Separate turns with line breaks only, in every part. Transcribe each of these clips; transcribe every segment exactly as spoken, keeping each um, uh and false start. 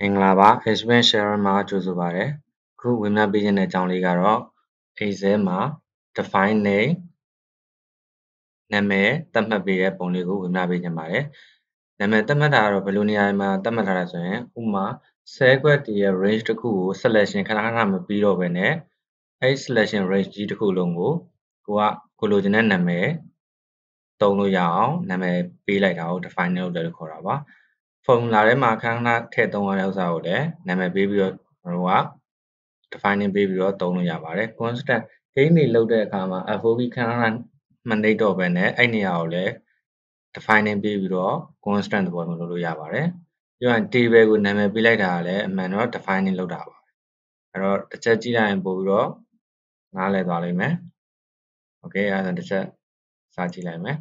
မင်္ဂလာပါ Explain Share မှာကြိုဆိုပါရစေ။အခုဝင်မြပေးခြင်းတဲ့အကြောင်းလေးကတော့ Excel မှာ define name နာမည်သတ်မှတ်ပေးတဲ့ပုံလေးကိုဝင်မြပေးခြင်းပါတယ်။နာမည်သတ်မှတ်တာကတော့ဘယ်လိုနေရာမှာသတ်မှတ်ထားလဲဆိုရင်ဥပမာ cell ခွက်တည်းရဲ့ range တစ်ခုကို selection ခဏခဏမပြီးတော့ဘဲနဲ့အဲ့ selection range ကြီးတစ်ခုလုံးကိုကိုကကိုလိုချင်တဲ့နာမည်သုံးလို့ရအောင်နာမည်ပေးလိုက်တာကို define လုပ်တယ်လို့ခေါ်တာပါ။ formula ထဲမှာခဏခဏထည့်သုံးရတဲ့ဥစ္စာကိုလည်းနာမည်ပေးပြီးတော့တို့က defining ပေးပြီးတော့သုံးလို့ရပါတယ် constant ဂိမ်းတွေလုပ်တဲ့အခါမှာ F O B ခဏခဏမနှိပ်တော့ဘဲနဲ့အဲ့နေရာကိုလည်း defining ပေးပြီးတော့ constant သဘောမျိုးလုပ်လို့ရပါတယ်ပြီးတော့ table ကိုနာမည်ပေးလိုက်တာကလည်းအမှန်တော့ defining လုပ်တာပါအဲ့တော့တစ်ချက်ကြည့်လိုက်ရင်ပို့ပြီးတော့နားလည်သွားလိမ့်မယ် okay အဲ့ဒါတစ်ချက်စကြည့်လိုက်မယ်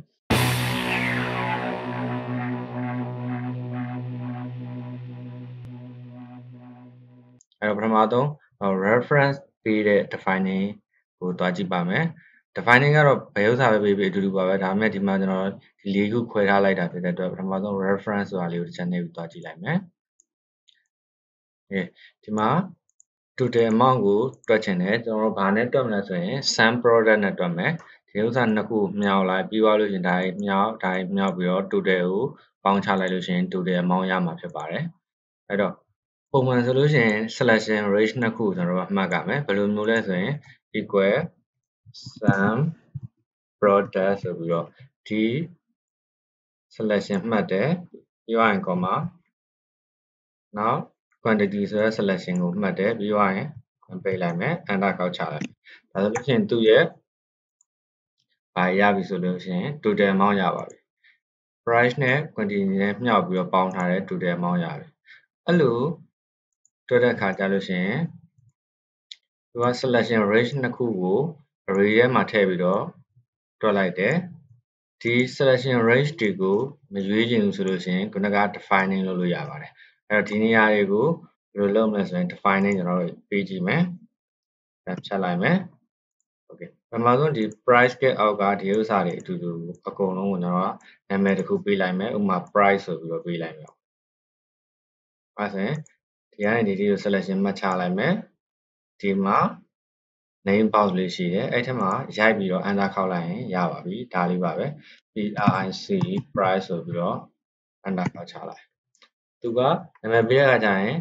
အဲ့တော့ပထမဆုံး reference ပေးတဲ့ defining ကိုတွားကြည့်ပါမယ် defining ကတော့ဘယ်ဥစ္စာပဲပေးပေးအတူတူပါပဲဒါပေမဲ့ဒီမှာကျွန်တော်ဒီလေးခုခွဲထားလိုက်တာဖြစ်တဲ့အတွက်ပထမဆုံး reference ဆိုတာလေးကိုတစ်ချက်နှိပ်ပြီးတွားကြည့်လိုက်မယ်โอเคဒီမှာ total amount ကိုတွက်ချင်တယ်ကျွန်တော်တို့ဘာနဲ့တွက်မလဲဆိုရင် sum product နဲ့တွက်မယ်ဒီဥစ္စာနှစ်ခုမြောက်လိုက်ပြီးသွားလို့ရှင်ဒါမြောက်ဒါမြောက်ပြီးတော့ total ကိုပေါင်းချလိုက်လို့ရှင် total amount ရမှာဖြစ်ပါတယ်အဲ့တော့ပုံမှန်ဆိုလို့ရှိရင် selection range နှစ်ခုကျွန်တော်တို့အမှတ်ကမယ်ဘယ်လိုမျိုးလဲဆိုရင် equal sum product ဆိုပြီးတော့ဒီ selection မှတ်တယ်ပြီးသွားရင် comma နောက် quantity ဆိုတဲ့ selection ကိုမှတ်တယ်ပြီးသွားရင်ပိတ်လိုက်မယ် enter ကောက်ချလိုက်ဒါဆိုလို့ရှိရင်သူ့ရဲ့ဘာရပြီဆိုလို့ရှိရင် total amount ရပါပြီ price နဲ့ quantity နဲ့မြှောက်ပြီးတော့ပေါင်းထားတဲ့ total amount ရပြီအဲ့လိုတွက်တဲ့အခါကျလို့ရှိရင်သူက selection range နှစ်ခုကို array ထဲမှာထည့်ပြီးတော့တွက်လိုက်တယ်ဒီ selection range တွေကိုမရွေးချင်ဘူးဆိုလို့ရှိရင်ခုနက defining လုပ်လို့ရပါတယ်အဲ့တော့ဒီနေရာတွေကိုဘယ်လိုလုပ်မလဲဆိုရင် defining ကျွန်တော်တို့ပေးကြည့်မယ်ဖြတ်လိုက်မယ် okay ပထမဆုံးဒီ price ကအောက်ကဒီဥစ္စာတွေအတူတူအကုန်လုံးကိုကျွန်တော်ကနာမည်တစ်ခုပေးလိုက်မယ်ဥပမာ price ဆိုပြီးတော့ပေးလိုက်မယ်အဲဆိုရင်ဒီကနေဒီဒီကို selection မှတ်ချလိုက်မယ်ဒီမှာ name box လေးရှိတယ်အဲ့ထက်မှာရိုက်ပြီးတော့ enter ခောက်လိုက်ရင်ရပါပြီဒါလေးပါပဲ price price ဆိုပြီးတော့ enter ခောက်ချလိုက်သူကနာမည်ပေးရကြရင်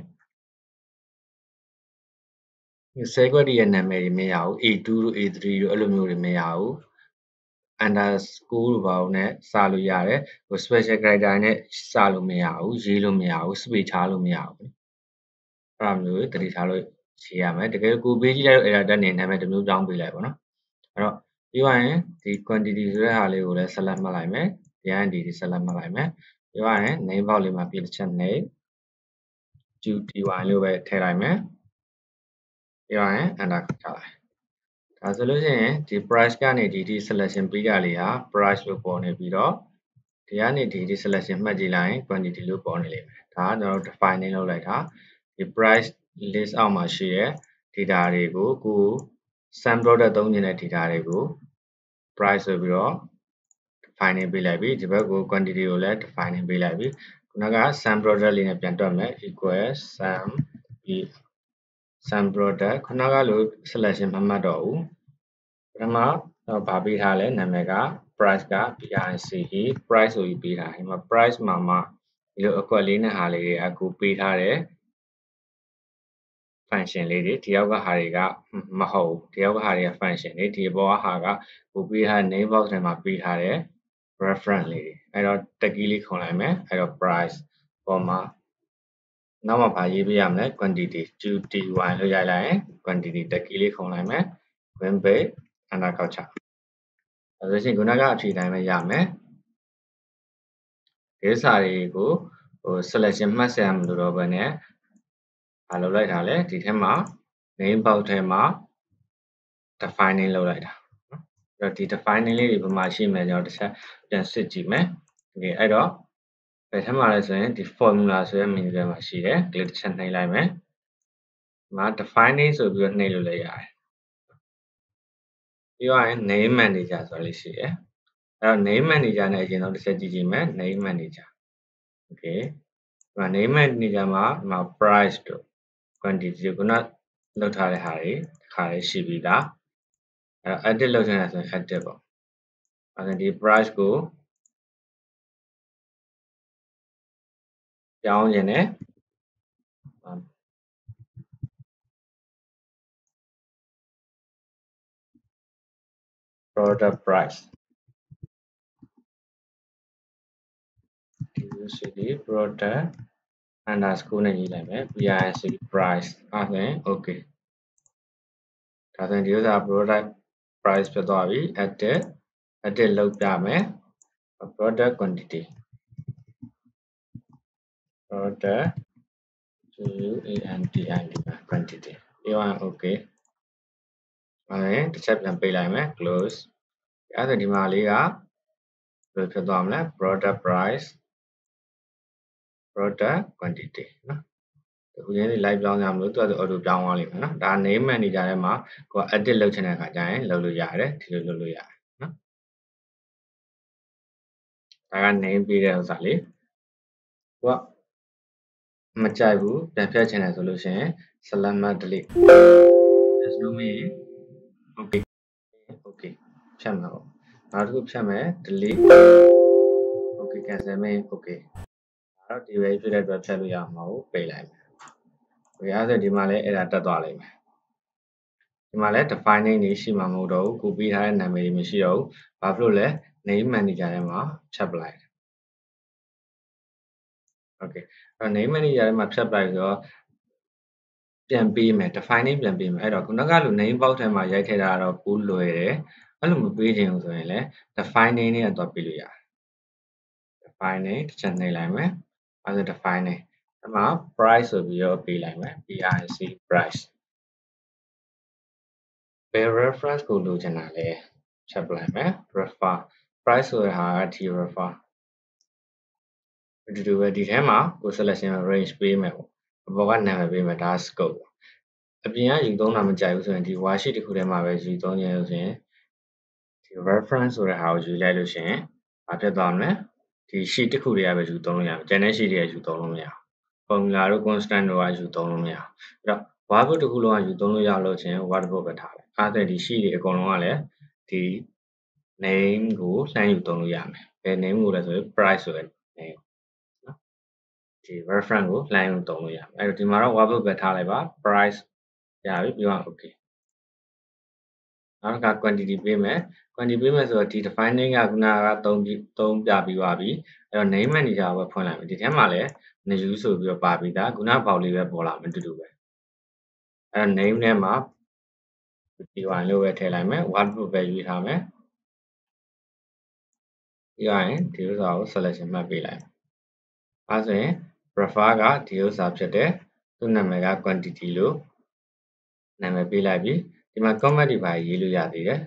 ဆဲခွက်ရဲ့နာမည်တွေမရဘူး A two တို့ A three တို့အဲ့လိုမျိုးတွေမရဘူး underscore တို့ဘာလို့နဲ့စလို့ရတယ်ဟို special character နဲ့စလို့မရဘူးရေးလို့မရဘူး space ချလို့မရဘူးအဲ့လိုမျိုးတတိထားလို့ရေးရမယ်တကယ်ကိုပေးကြည့်လိုက်တော့ error တက်နေနာမည်တစ်မျိုးပြောင်းပေးလိုက်ပါတော့အဲ့တော့ပြီးသွားရင်ဒီ quantity ဆိုတဲ့ဟာလေးကိုလည်း select မှတ်လိုက်မယ်ဒီကနေဒီ select မှတ်လိုက်မယ်ပြီးသွားရင် name box လေးမှာပြတစ်ချက်နှိပ် two t y လို့ပဲထည့်လိုက်မယ်ပြီးသွားရင် enter ချလိုက်ဒါဆိုလို့ရှိရင်ဒီ price ကနေဒီဒီ selection ပေးတာလေးဟာ price လို့ပေါ်နေပြီးတော့ဒီကနေဒီဒီ selection မှတ်ကြည့်လိုက်ရင် quantity လို့ပေါ်နေလိမ့်မယ်ဒါကကျွန်တော်တို့ defining လုပ်လိုက်တာဒီ price list အောက်မှာရှိတဲ့ data တွေကိုကို sum product သုံးနေတဲ့ data တွေကို price ဆိုပြီးတော့ defining ပေးလိုက်ပြီဒီဘက်ကို quantity ကိုလည်း defining ပေးလိုက်ပြီခုနက sum product လေးနဲ့ပြန်တွက်မယ် equal sum sum product ခုနကလို selection မမှတ်တော့ဘူးပထမတော့ဗာပေးထားလဲနာမည်က price က price price ဆိုပြီးပေးထားဒီမှာ price မှာမှဒီလိုအကွက်လေးနဲ့ဟာလေးတွေအကူပေးထားတယ် function လေးတွေဒီအောက်ကဟာတွေကမဟုတ်ဒီအောက်ကဟာတွေက function တွေဒီဘောကဟာကကိုပေးထား name box ထဲမှာပေးထားတဲ့ reference လေးတွေအဲ့တော့တက်ကီးလေးခွန်လိုက်မယ်အဲ့တော့ price ပေါ်မှာနောက်မှာဗာရေးပေးရမလဲ quantity two t y လို့ရိုက်လိုက်ရင် quantity တက်ကီးလေးခွန်လိုက်မယ် win page enter ကောက်ချအဲဆိုရှင်ခုနကအဖြေတိုင်းပဲရမယ်ဒီစာတွေကိုဟို selection မှတ်စရာမလိုတော့ဘဲနဲ့ဘာလုပ်လိုက်တာလဲဒီထဲမှာ name box ထဲမှာ defining လုပ်လိုက်တာအဲ့တော့ဒီ defining လေးတွေဘယ်မှာရှိမလဲကျွန်တော်တစ်ချက်ပြန်စစ်ကြည့်မယ်โอเคအဲ့တော့ဘယ်ထဲမှာလဲဆိုရင်ဒီ formula ဆိုတဲ့ menu ထဲမှာရှိတယ်ဒီတစ်ချက်နှိပ်လိုက်မယ်ဒီမှာ defining ဆိုပြီးတော့နှိပ်လို့လည်းရတယ်ပြီးတော့ name manager ဆိုတာလေးရှိတယ်အဲ့တော့ name manager နဲ့အရင်ဆုံးတစ်ချက်ကြည့်ကြည့်မယ် name manager okay mà name နဲ့နေရာမှာဒီမှာ price တို့ quantity ကိုခုနလောက်ထားတဲ့ဟာတွေခါလေးရှိပြီးသားအဲ edit လုပ်ချင်တယ်ဆိုရင် edit ပေါ့အဲဒါဒီ price ကိုပြောင်းရင်လည်း product price city product underscore နဲ့ရေးလိုက်မယ် pric price အဲဒါဆိုရင် okay ဒါဆိုရင်ဒီဥစ္စာ product price ဖြစ်သွားပြီ edit edit လုပ်ပြမယ် product quantity product quantity ပြီးတော့ okay အဲဒါတစ်ချက်ပြန်ပိတ်လိုက်မယ် close အဲဒါဒီမှာလေးကဘယ်လိုဖြစ်သွားမလဲ product price product quantity နော်ဒီနေ့ live ပြောင်းကြမလို့သူက auto ပြောင်းသွားလိမ့်မယ်နော်ဒါ name manager ထဲမှာကိုယ် edit လုပ်ချင်တဲ့အခါကျရင်လုပ်လို့ရတယ်ဒီလိုလုပ်လို့ရတယ်နော်ဒါက name ပေးတဲ့ဥစ္စာလေးကိုကမကြိုက်ဘူးပြန်ဖြတ်ချင်တယ်ဆိုလို့ရှိရင် select mark delete there's no me okay okay ဖြတ်မှာပေါ့နောက်တစ်ခုဖြတ်မယ် delete okay cancel မယ် okay ဒါတော့ဒီ way ဖြစ်တဲ့အတွက်ဖြတ်လို့ရမှာကိုပိတ်လိုက်မယ် okay အဲ့ဒါဒီမှာလည်းအဲ့ဒါတက်သွားလိမ့်မယ်ဒီမှာလည်း defining နေရှိမှာမဟုတ်တော့ဘူးကိုပေးထားတဲ့နာမည်တွေမရှိတော့ဘူးဘာဖြစ်လို့လဲ name manager ထဲမှာဖြတ်ပလိုက် okay အဲ့ name manager ထဲမှာဖြတ်ပလိုက်ဆိုတော့ပြန်ပေးမယ် defining ပြန်ပေးမယ်အဲ့တော့ခုနကလို name box ထဲမှာရိုက်ထည့်တာတော့ပိုးလွယ်တယ်အဲ့လိုမပေးချင်ဘူးဆိုရင်လည်း defining နဲ့တော့ပေးလို့ရတယ် defining တစ်ချက်နှိပ်လိုက်မယ်အဲ့ဒါ defining အဲ့မှာ price ဆိုပြီးတော့ပေးလိုက်မယ် pric price ဘယ် reference ကိုလိုချင်တာလဲချက်ပလိုက်မယ် refer price ဆိုတဲ့ဟာက t refer ဒီလိုပဲဒီထဲမှာကို selection range ပေးမယ်ပေါ့အပေါ်ကနာမည်ပေးမယ်ဒါ scope အပြင်ကယူသုံးတာမကြိုက်ဘူးဆိုရင်ဒီ worksheet တစ်ခုထဲမှာပဲယူသုံးခြင်းလို့ဆိုရင်ဒီ reference ဆိုတဲ့ဟာကိုယူလိုက်လို့ရှိရင်ဘာဖြစ်သွားမလဲဒီ sheet တစ်ခုတည်းကပဲယူသုံးလို့ရတယ်ကျန်တဲ့ sheet တွေကယူသုံးလို့မရဘူး formula တို့ constant တို့ကယူသုံးလို့မရဘူးအဲ့တော့ workbook တစ်ခုလုံးကယူသုံးလို့ရလို့ချင်း workbook ပဲထားလိုက်အဲ့ဒါဒီ sheet တွေအကုန်လုံးကလည်းဒီ name ကိုလှမ်းယူသုံးလို့ရမယ်ဘယ် name ကိုလဲဆိုရင် price ဆိုတဲ့ name နော်ဒီ reference ကိုလှမ်းယူသုံးလို့ရမယ်အဲ့တော့ဒီမှာတော့ workbook ပဲထားလိုက်ပါ price ရပြီပြီးတော့ okay နောက်က quantity ပေးမယ် quantity ပေးမယ်ဆိုတော့ဒီ defining ကခုနကသုံးပြီးသုံးပြပြီးသွားပြီအဲ့တော့ name manager ကိုပဲဖွင့်လိုက်မယ်ဒီထဲမှာလည်း new ဆိုပြီးတော့ပါပြီးသားခုနပေါက်လေးပဲပေါ်လာမယ်တူတူပဲအဲ့တော့ name ထဲမှာ ဒီone လို့ပဲထည့်လိုက်မယ် workbook ပဲရွေးထားမယ်ပြီးရင်ဒီဥစ္စာကို selection မှတ်ပေးလိုက်အဲဆိုရင် prefer ကဒီဥစ္စာဖြစ်တယ်သူ့နာမည်က quantity လို့နာမည်ပေးလိုက်ပြီဒီမှာ comment တွေပါရေးလို့ရသေးတယ်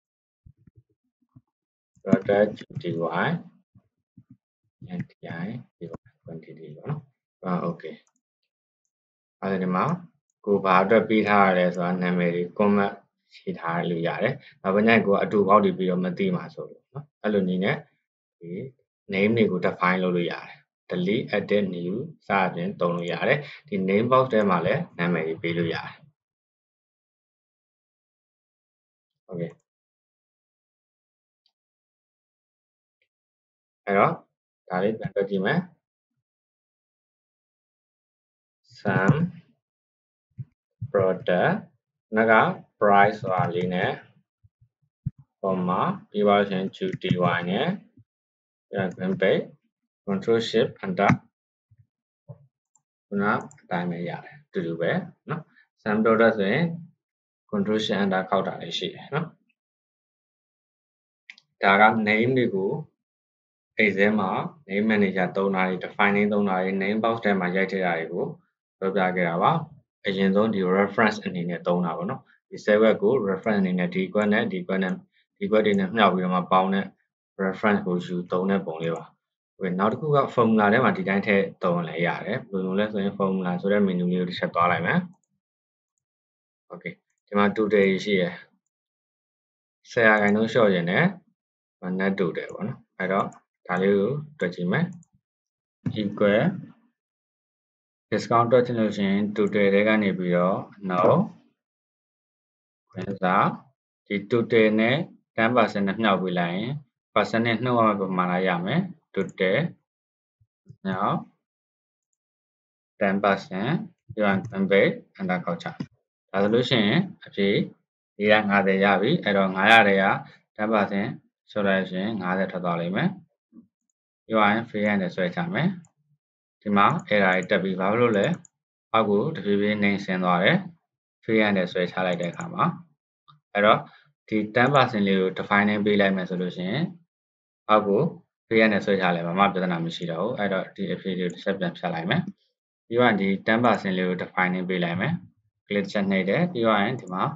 product dy and di quantity ပေါ့နော်အာ okay အဲဒီမှာကိုဘာအတွက်ပေးထားရလဲဆိုတာနာမည်တွေ comment ရေးထားလို့ရတယ်။ဘာလို့ညကိုအတူပေါက်တွေပြီးတော့မသိမှာဆိုလို့နော်။အဲ့လိုနည်းနဲ့ဒီ name တွေကို define လုပ်လို့ရတယ်။ delete edit new စသဖြင့်သုံးလို့ရတယ်။ဒီ name box ထဲမှာလည်းနာမည်တွေပေးလို့ရတယ်။ okay အဲ့တော့ဒါလေးပြန်တွက်ကြည့်မယ် sum product နောက်က price ဆိုတာလေးနဲ့ comma ပြီးပါလို့ရှိရင် dy နဲ့ပြန်ပြန်ပိတ် control shift enter ခုနအတိုင်းပဲရတယ်တူတူပဲเนาะ sum product ဆိုရင် control shift enter ခောက်တာလေးရှိတယ်เนาะဒါက name တွေကိုအဲ့ဒီမှာ name manager သုံးတာတွေ defining သုံးတာတွေ name box ထဲမှာရိုက်ထည့်တာတွေကိုပြောပြခဲ့တာပါအရင်ဆုံးဒီ reference အနေနဲ့သုံးတာပေါ့နော်ဒီ set web ကို reference အနေနဲ့ဒီ quad နဲ့ဒီ quad နဲ့ဒီ quad တွေနဲ့မြှောက်ပြီးတော့မှပေါင်းတဲ့ reference ကိုယူသုံးတဲ့ပုံလေးပါโอเคနောက်တစ်ခုက formula ထဲမှာဒီတိုင်းထည့်သုံးလည်းရတယ်ဘယ်လိုလဲဆိုရင် formula ဆိုတဲ့ menu လေးကိုတစ်ချက်သွားလိုက်မယ်โอเคဒီမှာ total ရှိရယ်ဆယ်ရာခိုင်နှုန်းလျှော့ရင်လည်း net total ပေါ့နော်အဲ့တော့ဒါလေးကိုတွက်ကြည့်မယ် equal discount တွက်ချင်လို့ရှိရင် total ထဲကနေပြီးတော့ no ခွင့်စားဒီ total နဲ့ ten percent နဲ့မြှောက်ပေးလိုက်ရင် percent နဲ့နှုတ်ရမယ့်ပမာဏရမယ် total မြှောက် ten percent ပြီးတော့ convert enter ကောက်ချဒါဆိုလို့ရှိရင်အဖြေ၄၅၀ရပြီအဲ့တော့၅၀၀တွေက ten percent ဆိုလိုက်ရင်၅၀ထွက်သွားလိမ့်မယ်ပြီးတော့ free hand နဲ့ဆွဲချမယ်ဒီမှာ error တွေတက်ပြီးဘာလို့လဲအောက်ကိုတဖြည်းဖြည်းနှိမ့်ဆင်းသွားတယ် free hand နဲ့ဆွဲချလိုက်တဲ့အခါမှာအဲ့တော့ဒီ ten percent လေးကို define ပေးလိုက်မယ်ဆိုလို့ရှိရင်အောက်ကို free hand နဲ့ဆွဲချလိုက်ဘာမှပြဿနာမရှိတော့ဘူးအဲ့တော့ဒီအဖြေလေးကိုတစ်ချက်ပြန်ဖြတ်လိုက်မယ်ပြီးတော့ဒီ ten percent လေးကို define ပေးလိုက်မယ် click ချက်နှိပ်တယ်ပြီးတော့ဒီမှာ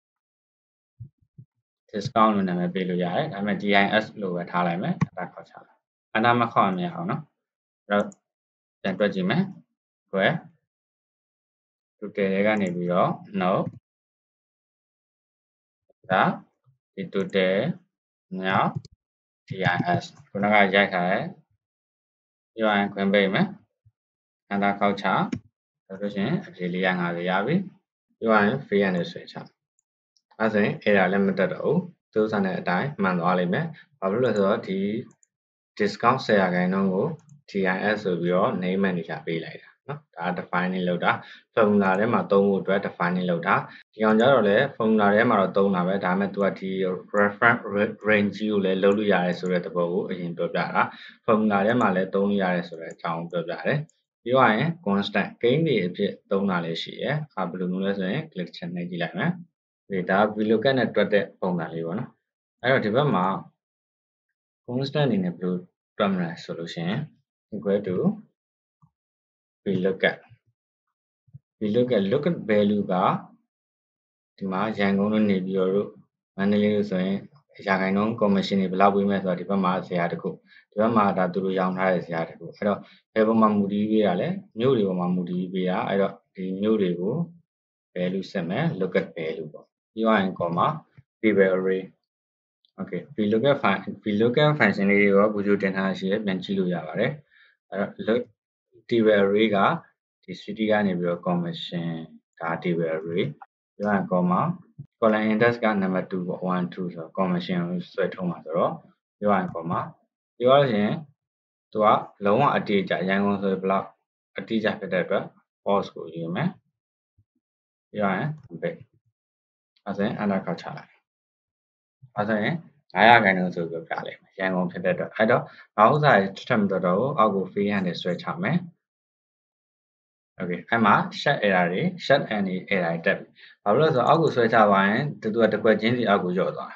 discount လို့နာမည်ပေးလို့ရတယ်ဒါပေမဲ့ G I S လို့ပဲထားလိုက်မယ်အဲ့ဒါခေါက်ချလိုက်အနာမခေါက်မရအောင်နော်အဲ့တော့ပြန်တွက်ကြည့်မယ်ကွယ် total တွေကနေပြီးတော့ no ဒါဒီ total မြောက် G I S ခုနကရိုက်ထားတယ်ပြီးတော့ခွင့်ပေးမယ်အနာခေါက်ချဆိုလို့ရှိရင်အဖြေ၄၅၀ရပြီပြီးတော့ free နဲ့ဆွဲချအဲ့ဆိုရင် error လည်းမတက်တော့ဘူးသူစားတဲ့အတိုင်းမှန်သွားလိမ့်မယ်ဘာလို့လဲဆိုတော့ဒီ discount 十ရာခိုင်နှုန်းကို G I S ဆိုပြီးတော့ name manager ပေးလိုက်တာနော်ဒါ defining လုပ်တာ formula ထဲမှာသုံးဖို့အတွက် defining လုပ်တာဒီအောင်ကြတော့လေ formula ထဲမှာတော့သုံးတာပဲဒါပေမဲ့ तू ကဒီ reference range ကိုလည်းလုပ်လို့ရတယ်ဆိုတဲ့သဘောကိုအရင်ပြောပြတာ formula ထဲမှာလည်းသုံးလို့ရတယ်ဆိုတဲ့အကြောင်းပြောပြတယ်ပြီးတော့ရင် constant gain တွေအဖြစ်သုံးတာလည်းရှိတယ်အဲဘယ်လိုမျိုးလဲဆိုရင် click ချက်နှိပ်ကြည့်လိုက်မယ်ဒီဒါ vlookup နဲ့တွက်တဲ့ပုံစံလေးပေါ့နော်အဲ့တော့ဒီဘက်မှာ constant အနေနဲ့ဘယ်လိုတွက်မလဲဆိုလို့ရှိရင် equal to vlookup vlookup lookup value ကဒီမှာရန်ကုန်လို့နေပြီးတော့မန္တလေးလို့ဆိုရင်ရာခိုင်နှုန်း commission တွေဘယ်လောက်ပေးမယ်ဆိုတာဒီဘက်မှာဇယားတစ်ခုဒီဘက်မှာဒါသူတို့ရောင်းထားတဲ့ဇယားတစ်ခုအဲ့တော့ဘယ်ပေါ်မှာမူတည်ပေးရလဲမြို့တွေပေါ်မှာမူတည်ပေးတာအဲ့တော့ဒီမြို့တွေကို value ဆက်မယ် lookup value ပေါ့ပြီးတော့ရင် comma table array okay vlookup function vlookup function လေးရောဗီဒီယိုတင်ထားရှိရပြန်ကြည့်လို့ရပါတယ်အဲ့တော့ table array ကဒီ city ကနေပြီးတော့ commission ဒါ table array ပြီးတော့ comma column index က number two ပေါ့one twoဆိုတော့ commission ကိုဆွဲထုံးမှာဆိုတော့ပြီးတော့ comma ပြီးတော့ရင်သူကလုံးဝအတိအကျရန်ကုန်ဆိုဘယ်လောက်အတိအကျဖြစ်တဲ့အတွက် false ကိုယူမယ်ပြီးတော့ရင် big အဲဆိုရင် enter ခေါက်ချလိုက်အဲဆိုရင်၅ရာခိုင်နှုန်းဆိုပြီးပြလိုက်မယ်ရန်ကုန်ဖြစ်တဲ့အတွက်အဲ့တော့ဘာဥစ္စာတွေထပ်မတော်တော့ဘူးအောက်ကို free hand နဲ့ဆွဲချမယ် okay အဲ့မှာ shut error တွေ shut and error တွေတက်ပြီဘာလို့လဲဆိုတော့အောက်ကိုဆွဲချသွားရင်တူတူကတစ်ခွက်ချင်းစီအောက်ကိုကျော့သွား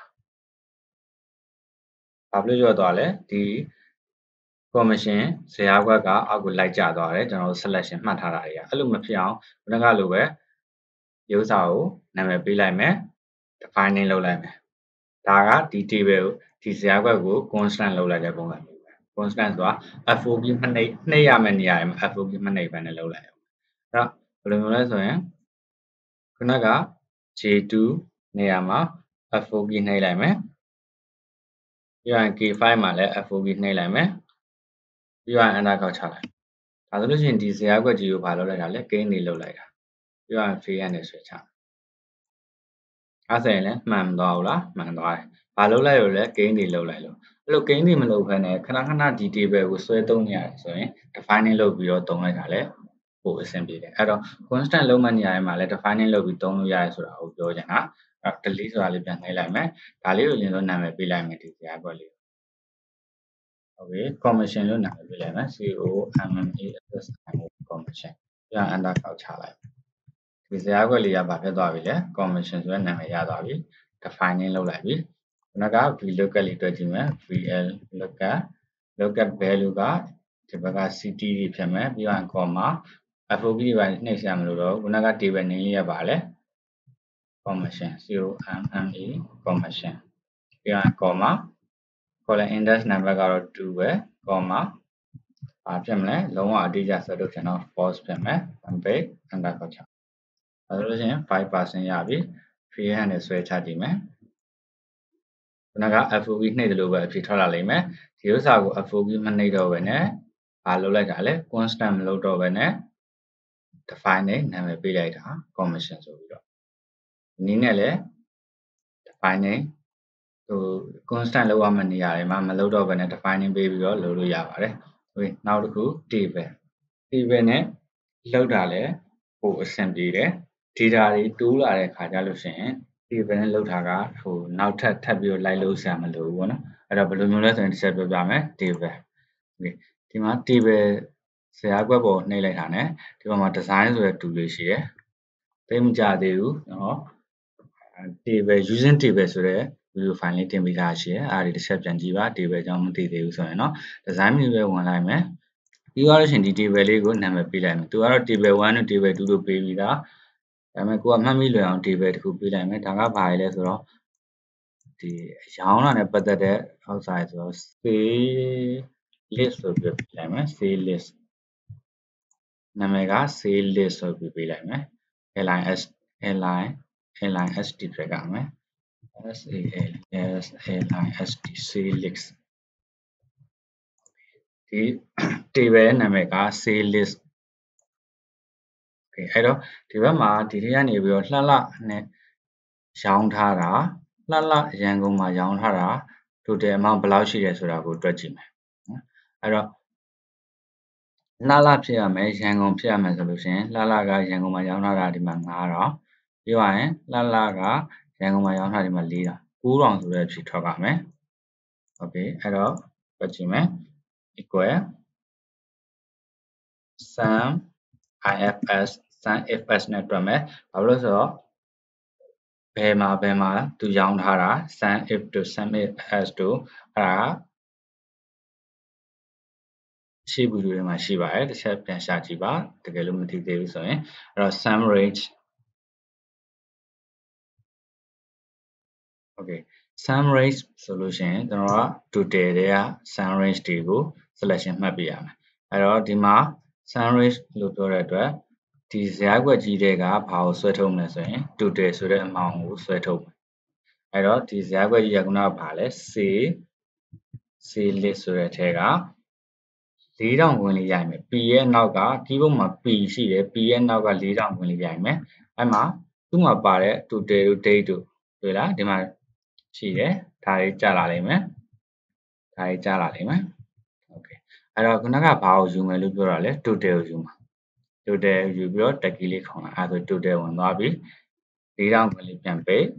တာဘာလို့ကျော့သွားလဲဒီ commission ဇယားခွက်ကအောက်ကိုလိုက်ကျသွားတယ်ကျွန်တော်တို့ selection မှတ်ထားတာတွေကအဲ့လိုမဖြစ်အောင်ခုနကလိုပဲဒီဥစ္စာကိုနာမည်ပေးလိုက်မယ် defining လုပ်လိုက်မယ်ဒါကဒီ table ကိုဒီဇယားခွက်ကို constant လုပ်လိုက်တဲ့ပုံစံမျိုးပဲ constant ဆိုတာ F O B မှတ်နှိပ်နှိပ်ရမယ့်နေရာမှာ F O B မှတ်နှိပ်ပဲနဲ့လုပ်လိုက်အောင်အဲ့တော့ဘယ်လိုမျိုးလဲဆိုရင်ခုနက J two နေရာမှာ F O B နှိပ်လိုက်မယ်ပြီးရင် K five မှာလည်း F O B နှိပ်လိုက်မယ်ပြီးရင် enter ခေါက်ချလိုက်ဒါဆိုလို့ရှိရင်ဒီဇယားခွက်ကြီးကိုဘာလုပ်လိုက်တာလဲ gain တွေလုပ်လိုက်တာပြီးရင် free hand နဲ့ဆွဲချအဲ့ဆိုရင်လည်းမှန်သွားဘူးလားမှန်သွားတယ်ဘာလုပ်လိုက်လို့လဲ gain တွေလုပ်လိုက်လို့အဲ့လို gain တွေမလုပ်ဘဲနဲ့ခဏခဏဒီ table ကိုဆွဲသုံးနေရတယ်ဆိုရင် defining လုပ်ပြီးတော့သုံးလိုက်တာလဲပိုအဆင်ပြေတယ်အဲ့တော့ constant လုံးမနေရာမှာလည်း defining လုပ်ပြီးသုံးလို့ရတယ်ဆိုတာကိုပြောချင်တာအဲ့ delete ဆိုတာလေးပြန်နှိပ်လိုက်မယ်ဒါလေးကိုရင်ဆုံးနာမည်ပေးလိုက်မယ်ဒီဇယားခွက်လေး okay commission လို့နာမည်ပေးလိုက်မယ် C O M M A S S I O commission ပြန် enter ခေါက်ချလိုက်ဒီဇယားခွက်လေးကဘာဖြစ်သွားပြီလဲ commission ဆိုတဲ့နာမည်ရသွားပြီ defining လုပ်လိုက်ပြီခုနက vlookup လေးတွက်ကြည့်မယ် vlookup lookup value ကဒီဘက်က city တွေဖြစ်မယ်ပြီးတော့ comma F O B တွေပါနှိပ်ရှာမလို့တော့ခုနက table name လေးရပါလဲ commission C O M M A commission ပြီးတော့ comma column index number ကတော့twoပဲ comma ဘာဖြစ်မလဲလုံးဝအတိအကျဆက်လုပ်ချင်တော့ false ဖြစ်မယ် unpaid enter ခေါက်ချအဲဒါလို့ရှိရင် five percent ရပြီ free hand နဲ့ဆွဲချကြည့်မယ်ခုနက F O B နှိပ်တယ်လို့ပဲအဖြေထွက်လာလိမ့်မယ်ဒီဥစ္စာကို F O B မနှိပ်တော့ဘဲနဲ့ဘာလုပ်လိုက်တာလဲ constant မလုပ်တော့ဘဲနဲ့ define နဲ့နာမည်ပေးလိုက်တာ commission ဆိုပြီးတော့ဒီနည်းနဲ့လည်း define နဲ့ဟို constant လောက်ရမယ့်နေရာတွေမှာမလုပ်တော့ဘဲနဲ့ defining ပေးပြီးတော့လုပ်လို့ရပါတယ်။ Okay နောက်တစ်ခု table table နဲ့လောက်တာလည်းဟိုအဆင်ပြေတယ် data တွေတိုးလာတဲ့ခါကြလို့ရှိရင် table နဲ့လောက်တာကဟိုနောက်ထပ်ထပ်ပြီးတော့လိုက်လို့ဆရာမလိုဘူးပေါ့နော်အဲ့တော့ဘယ်လိုမျိုးလဲဆိုရင်တစ်ချက်ပြောပြမယ် table Okay ဒီမှာ table ဇာတ်ကွက်ပေါ်နှိပ်လိုက်တာ ਨੇ ဒီပေါ်မှာ design ဆိုတဲ့ tool လေးရှိတယ်သိမကြသေးဘူးနော် table using table ဆိုတဲ့ video file လေးတင်ပေးထားရှိတယ်အားဒီတစ်ချက်ပြန်ကြည့်ပါ table အကြောင်းမသိသေးဘူးဆိုရင်เนาะ design menu ပဲဝင်လိုက်မယ်ပြီးသွားလို့ရှိရင်ဒီ table လေးကိုနာမည်ပေးလိုက်မယ်သူကတော့ table one နဲ့ table two လို့ပေးပြီးသားဒါပေမဲ့ကိုကမှတ်မိလွယ်အောင် table တစ်ခုပေးလိုက်မယ်ဒါကဘာလဲဆိုတော့ဒီရောင်းတာနဲ့ပတ်သက်တဲ့ဥစ္စာဆိုတော့ sale list ဆိုပြီးပေးလိုက်မယ် sale list နာမည်က sale list ဆိုပြီးပေးလိုက်မယ် lis lis list ပြကမယ် sales list sale list ဒီ table နာမည်က sale list okay အဲ့တော့ဒီဘက်မှာဒီထဲကနေပြီးတော့လှလှနဲ့ရောင်းထားတာလှလှရန်ကုန်မှာရောင်းထားတာ total amount ဘယ်လောက်ရှိတယ်ဆိုတာကိုတွက်ကြည့်မယ်နော်အဲ့တော့လှလှဖြစ်ရမယ်ရန်ကုန်ဖြစ်ရမယ်ဆိုလို့ရှိရင်လှလှကရန်ကုန်မှာရောင်းထားတာဒီမှာnine thousandပြီးသွားရင်လှလှကရန်ကုန်မှာရောင်းထားဒီမှာfour thousand nine thousandဆိုတဲ့အဖြစ်ထွက်ပါမယ် okay အဲ့တော့တွက်ကြည့်မယ် equal sum ifs sum ifs နဲ့တွက်မယ်ဘာလို့လဲဆိုတော့ဘယ်မှာဘယ်မှာသူရောင်းထားတာ sum if to sum ifs to အဲ့ဒါရှေ့ဗီဒီယိုတွေမှာရှိပါတယ်တစ်ချက်ပြန်ရှာကြည့်ပါတကယ်လို့မသိသေးဘူးဆိုရင်အဲ့တော့ sum range okay sum range ဆိုလို့ရှိရင်ကျွန်တော်က total တွေက sum range တွေကို selection မှတ်ပေးရမယ်အဲ့တော့ဒီမှာ sum range လို့ပြောတဲ့အတွက်ဒီဇာတ်ကွက်ကြီးတွေကဘာကိုဆွဲထုတ်မလဲဆိုရင် total ဆိုတဲ့ amount ကိုဆွဲထုတ်မယ်အဲ့တော့ဒီဇာတ်ကွက်ကြီးကခုနကဘာလဲ sale sale list ဆိုတဲ့ထဲကfour thousandဝင်လေးရိုက်မယ် p ရဲ့နောက်က keyboard မှာ p ရှိတယ် p ရဲ့နောက်ကfour thousandဝင်လေးရိုက်မယ်အဲ့မှာသူ့မှာပါတဲ့ total တို့ date တို့တွေ့လားဒီမှာရှိတယ်ဒါလေးကြာလာလိမ့်မယ်ဒါလေးကြာလာလိမ့်မယ် okay အဲ့တော့ခုနကဘာကိုယူမယ်လို့ပြောတာလဲ total ကိုယူမှာ total ယူပြီးတော့ tag key လေးခေါ်လာအဲ့ဒါဆို total ဝင်သွားပြီfour thousandဝင်လေးပြန်ပိတ်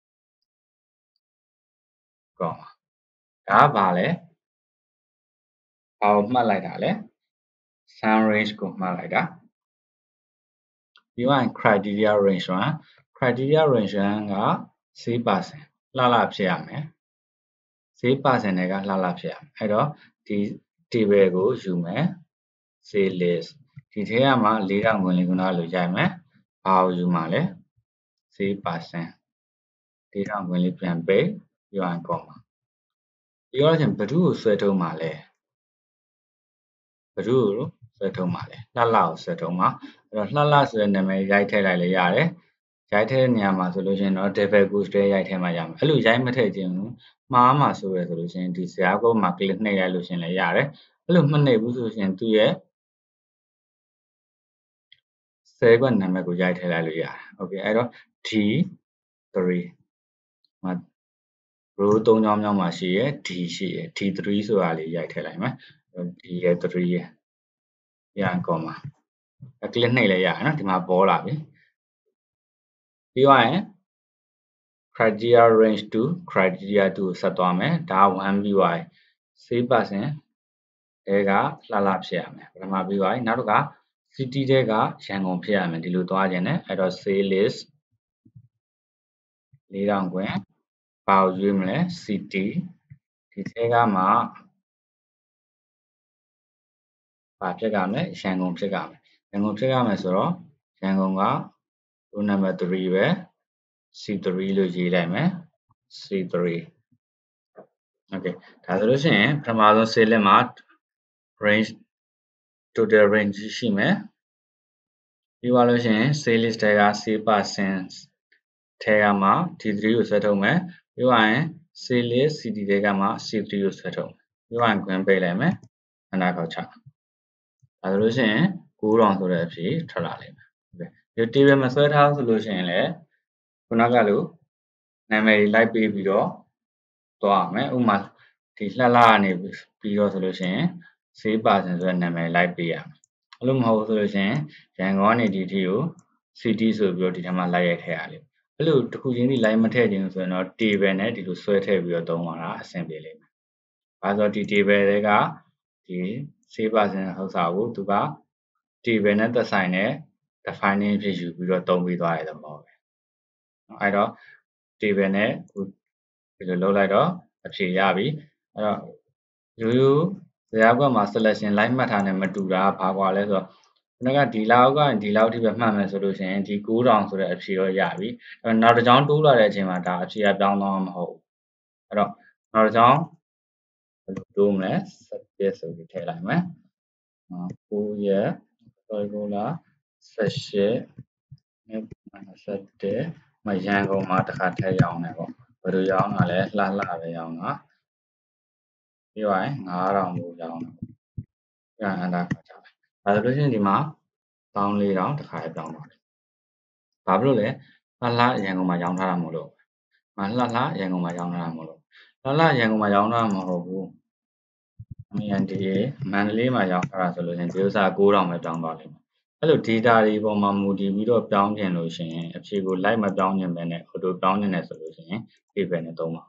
ကောင်းပါဒါကဘာလဲဘာကိုမှတ်လိုက်တာလဲ sum range ကိုမှတ်လိုက်တာပြီးရင် criteria range one criteria range one ကsix percent လှလှဖြစ်ရမယ်six percent တွေကလှလှဖြစ်ရမယ်အဲ့တော့ဒီ table ကိုယူမယ် sale list ဒီထဲကမှfour thousandဝင်လေးခုနကလိုရိုက်မယ်ဘာကိုယူမှာလဲsix percent four thousandဝင်လေးပြန်ပိတ်ပြီးရင်ကောမှာပြီးတော့ချင်းဘယ်သူကိုဆွဲထုတ်မှာလဲဘယ်သူကိုဆွဲထုတ်မှာလဲလှလှကိုဆွဲထုတ်မှာအဲ့တော့လှလှဆိုတဲ့နာမည်ရိုက်ထည့်လိုက်လည်းရတယ်ရိုက်ထည့်တဲ့နေရာမှာဆိုလို့ရှိရင်တော့ devil goose တွေရိုက်ထည့်မှရမယ်အဲ့လိုရိုက်မထည့်ခြင်းဘူးမှားမှာဆိုရဆိုလို့ရှိရင်ဒီဇာတ်ကုတ်မှာ click နှိပ်လိုက်လို့ရှိရင်လည်းရတယ်အဲ့လိုမနှိပ်ဘူးဆိုရင်သူ့ရဲ့ဆဲကွက်နာမည်ကိုရိုက်ထည့်လိုက်လို့ရတယ် okay အဲ့တော့ d three မှာ row threeချောင်းမြောက်မှာရှိရယ် d ရှိရယ် d three ဆိုတာလေးရိုက်ထည့်လိုက်မယ် d ရယ်three ရယ်ရန်ကောမှာအကလစ်နှိပ်လိုက်ရတယ်နော်ဒီမှာပေါ်လာပြီပြီးသွားရင် criteria range to criteria two ကိုဆက်သွားမယ်ဒါကoneပြီးသွားရင်six percent တဲကလှလှဖြစ်ရမယ်ပထမပြီးသွားရင်နောက်တစ်ခါ city တဲကရန်ကုန်ဖြစ်ရမယ်ဒီလိုသွားခြင်းနဲ့အဲ့တော့ sale list four thousandခွင်ဘာကိုရွေးမလဲ city ဒီထဲကမှဘာဖြစ်ကြမလဲရန်ကုန်ဖြစ်ကြမယ်ရန်ကုန်ဖြစ်ရမယ်ဆိုတော့ရန်ကုန်က row number three ပဲ c three လို့ရေးလိုက်မယ် c three okay ဒါဆိုလို့ရှိရင်ပထမဆုံး sale list မှာ range total range ရှိမယ်ပြီးသွားလို့ရှိရင် sale list တွေက six percent ထဲကမှ d three ကိုဆွဲထုတ်မယ်ပြီးသွားရင် sale list cd တွေကမှ c three ကိုဆွဲထုတ်မယ်ပြီးသွားရင် green ပိတ်လိုက်မယ်အနားကောက်ချဒါဆိုလို့ရှိရင်nine thousandဆိုတဲ့အဖြေထွက်လာလိမ့်မယ် table မှာဆွဲထားဆိုလို့ရှိရင်လည်းခုနကလိုနာမည်လိုက်ပေးပြီးတော့သွားမယ်ဥပမာဒီလှလှကနေပြီးတော့ဆိုလို့ရှိရင်save person ဆိုတဲ့နာမည်လိုက်ပေးရမယ်အဲ့လိုမဟုတ်ဆိုလို့ရှိရင်ရန်ကုန်ကနေဒီတီကို city ဆိုပြီးတော့ဒီထဲမှာလိုက်ရိုက်ထည့်ရလိမ့်မယ်အဲ့လိုတစ်ခုချင်းဒီ line မထည့်ခြင်းဆိုရင်တော့ table နဲ့ဒီလိုဆွဲထည့်ပြီးတော့သုံးပါတာအဆင်ပြေလိမ့်မယ်။ဘာလို့ဒီ table တွေကဒီ save person ဟောက်စာကိုသူက table နဲ့သက်ဆိုင်တဲ့ defining ဖြစ်ယူပြီးတော့သုံးပြီးသွားတဲ့သဘောပဲ။အဲ့တော့ table နဲ့ဒီလိုလုပ်လိုက်တော့အဖြေရပြီ။အဲ့တော့ရိုးရိုးဇာတ်ကွက်မှာ selection line မှတ်ထားနဲ့မတူတာဘာကွာလဲဆိုတော့ခုနကဒီလောက်ကနေဒီလောက်ထိပဲမှတ်မယ်ဆိုလို့ရှိရင်ဒီ၉ထောင်ဆိုတဲ့အဖြေတော့ရပြီ။အဲ့တော့နောက်တစ်ကြောင်းတိုးလာတဲ့အချိန်မှာဒါအဖြေကပြောင်းသွားမှာမဟုတ်ဘူး။အဲ့တော့နောက်တစ်ကြောင်းဘယ်လိုတိုးမလဲ၁၁ဆိုပြီးထည့်လိုက်မယ်။၉ရက် sorry ကိုလာ၁၈နဲ့၂၁မရန်ကုန်မှာတစ်ခါထည့်ရောင်းတယ်ပေါ့။ဘယ်လိုရောင်းတာလဲလှလှပဲရောင်းတာ။ပြီးသွားရင်၅ထောင်ကိုရောင်းတယ်။ပြန်အန်တာခါကြတယ်။ဒါဆိုလို့ရှိရင်ဒီမှာ၁၄ထောင်တစ်ခါပြောင်းသွားတယ်။ဘာဖြစ်လို့လဲလှလှရန်ကုန်မှာရောင်းထားတာမဟုတ်လို့။မလှလှရန်ကုန်မှာရောင်းထားတာမဟုတ်လို့။လှလှရန်ကုန်မှာရောင်းထားမှာမဟုတ်ဘူး။ အန်ဒီအေမန္တလေးမှာရောက်တာဆိုလို့ရှင်ဒီဥစ္စာ၉ထောင်ပဲပြောင်းသွားလိမ့်မယ်အဲ့လို data တွေပေါ်မှာမူတည်ပြီးတော့ပြောင်းကျင်လို့ရှင်အဖြေကို like မပြောင်းကျင်ပဲနဲ့ auto ပြောင်းကျင်တယ်ဆိုလို့ရှင် table နဲ့သုံးပါ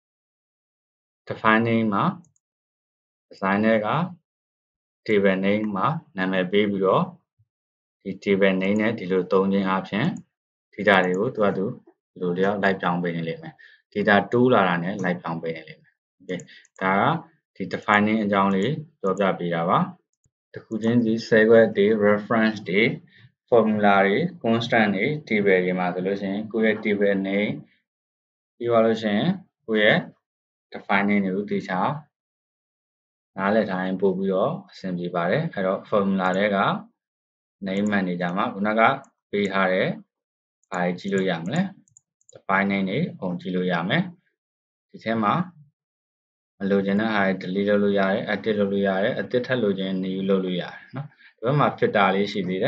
defining မှာ designer က table name မှာနာမည်ပေးပြီးတော့ဒီ table name နဲ့ဒီလိုသုံးခြင်းအပြင် data တွေကိုသူကသူဒီလိုလျောက် like ပြောင်းပေးနေလိမ့်မယ် data တိုးလာတာနဲ့ like ပြောင်းပေးနေလိမ့်မယ် okay ဒါကဒီ defining အကြောင်းလေးပြောပြပေးတာပါတခုချင်းစီ sequence တွေ reference တွေ formula တွေ constant တွေ table တွေမှာဆိုလို့ရှိရင်ကိုယ့်ရဲ့ table name ပြီးသွားလို့ရှိရင်ကိုယ့်ရဲ့ defining တွေကိုသိချာနားလည်ထားရင်ပို့ပြီးတော့အဆင်ပြေပါတယ်အဲ့တော့ formula တွေက name manager မှာခုနကပေးထားတဲ့ဘာတွေကြည့်လို့ရမလဲ defining တွေပုံကြည့်လို့ရမယ်ဒီထဲမှာမလိုချင်တဲ့ဟာတွေ delete လုပ်လို့ရတယ် edit လုပ်လို့ရတယ်အသစ်ထပ်လိုချင် new လုပ်လို့ရတယ်เนาะဒီဘက်မှာ filter လေးရှိသေးတယ်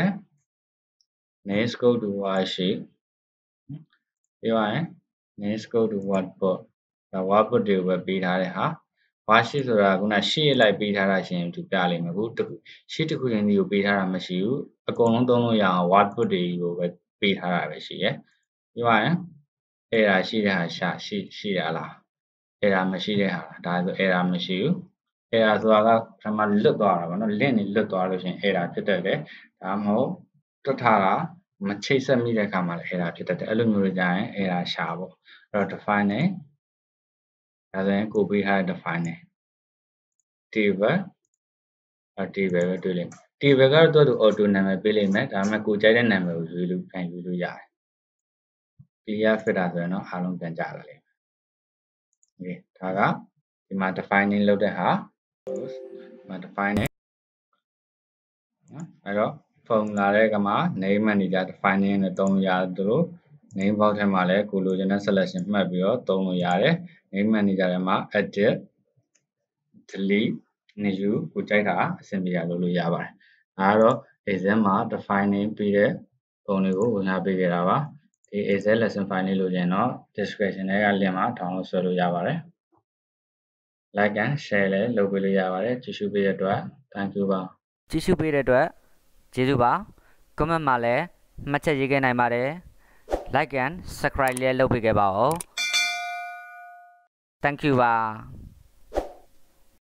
name scope to worksheet ပြီးသွားရင် name scope to workbook ဒါ workbook တွေကိုပဲပေးထားတဲ့ဟာ worksheet ဆိုတာကခုန sheet လိုက်ပေးထားတာရှင်သူပြလိမ့်မယ်ခု sheet တစ်ခုချင်းစီကိုပေးထားတာမရှိဘူးအကုန်လုံးသုံးလို့ရအောင် workbook တွေကိုပဲပေးထားတာပဲရှိရယ်ပြီးသွားရင် error ရှိတဲ့ဟာရှာရှိရှိရလား error မရှိတဲ့ဟာဒါဆို error မရှိဘူး error ဆိုတာကပထမလွတ်သွားတာပေါ့နော် link နေလွတ်သွားလို့ရှိရင် error ဖြစ်တတ်တယ်ဒါမှမဟုတ်တွတ်ထားတာမချိတ်ဆက်မိတဲ့အခါမှာလည်း error ဖြစ်တတ်တယ်အဲ့လိုမျိုးတွေကြရင် error ရှာပေါ့အဲ့တော့ define နေဒါဆိုရင်ကိုပေးထားတဲ့ define နေ table အ table ပဲတွေ့လိမ့်မယ် table ကတော့သူ့ auto နာမည်ပေးလိမ့်မယ်ဒါပေမဲ့ကိုကြိုက်တဲ့နာမည်ကိုရွေးလို့ပြန်ရွေးလို့ရတယ် clear filter ဆိုရင်တော့အားလုံးပြန်ကြလာလိမ့်မယ် okay ဒါကဒီမှာ defining လုပ်တဲ့ဟာ ဒီမှာ define နေနော်အဲ့တော့ formula တဲ့ကမှာ name manager defining နဲ့သုံးလို့ရတယ်သူတို့ name box ထဲမှာလည်းကိုလိုချင်တဲ့ selection မှတ်ပြီးတော့သုံးလို့ရတယ် name manager ထဲမှာ edit delete new ကိုကြိုက်တာအဆင်ပြေအောင်လုပ်လို့ရပါတယ်ဒါကတော့ exam မှာ defining ပြီးတဲ့ပုံတွေကိုဝင်လာပေးခဲ့တာပါဒီ Excel lesson file လေးလိုချင်တော့ description ထဲက link မှာ download ဆွဲလို့ရပါတယ် like and share လည်းလုပ်ပေးလို့ရပါတယ်ကြည့်ရှုပေးတဲ့အတွက် thank you ပါ
ကြည့်ရှုပေးတဲ့အတွက်ကျေးဇူးပါ comment မှာလည်းမှတ်ချက်ရေးခဲ့နိုင်ပါတယ် like and subscribe လည်းလုပ်ပေးခဲ့ပါဦး thank you ပါ